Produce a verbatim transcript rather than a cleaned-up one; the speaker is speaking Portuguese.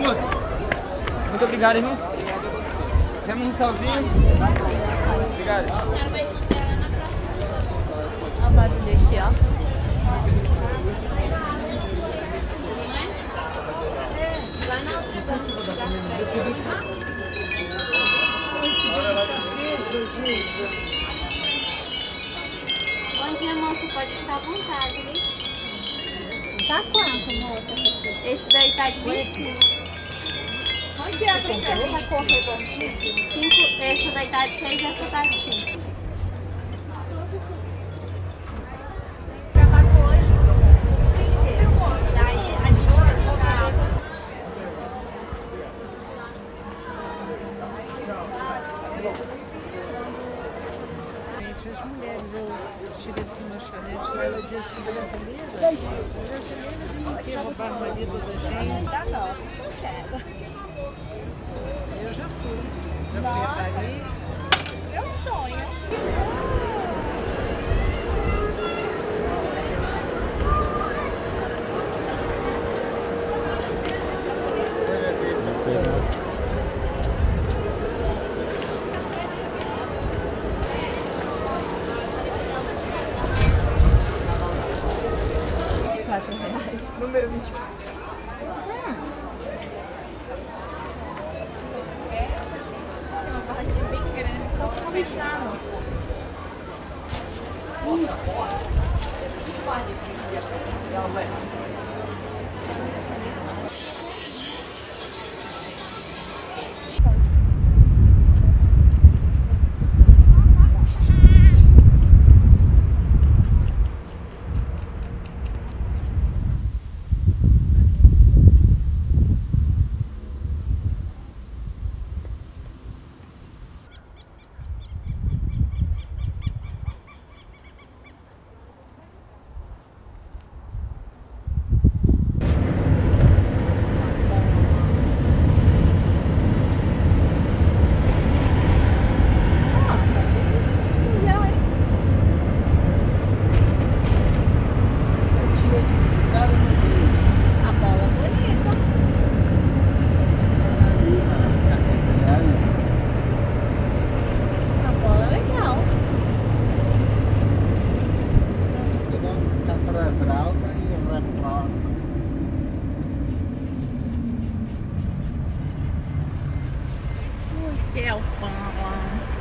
moço. Muito obrigado, irmão. Temos um salzinho. Obrigado. Olha o barulho aqui, ó. Lá na outra Onde, minha moça, pode ficar à vontade, viu? Tá quanto, moça? Esse daí tá de vinte e cinco. Onde é que essa cor redondinha? cinco, essa daí tá de seis e essa tá de cinco. Trabalho hoje. Daí, a gente vai colocar. As mulheres, eu tive assim uma lanchonete lá, ela disse assim, brasileira? Brasileira vem aqui roubar o marido da gente. Da nossa, eu quero. Eu já fui. Já fui a Paris. Meu sonho. Número vinte e quatro. Tem uma barraquinha bem grande, só pra fechar, amor. A bola bonita. A bola é legal. Ui, que é o pão.